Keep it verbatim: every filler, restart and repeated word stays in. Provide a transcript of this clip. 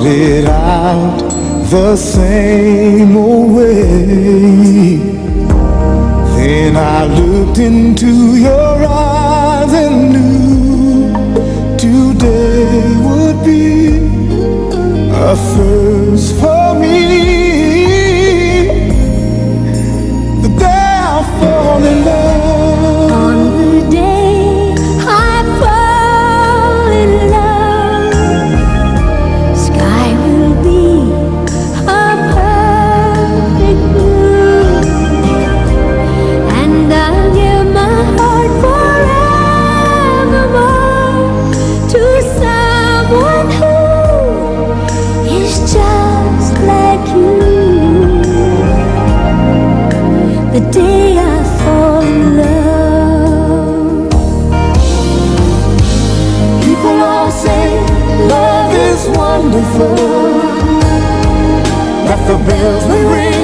started out the same old way. Then I looked into your eyes and knew today would be a first for me. The day I fall in love, on the day I fall in love, sky will be a perfect blue, and I'll give my heart forevermore to someone who is just like you. The day I fall in love. people all say love is wonderful, that the bells will ring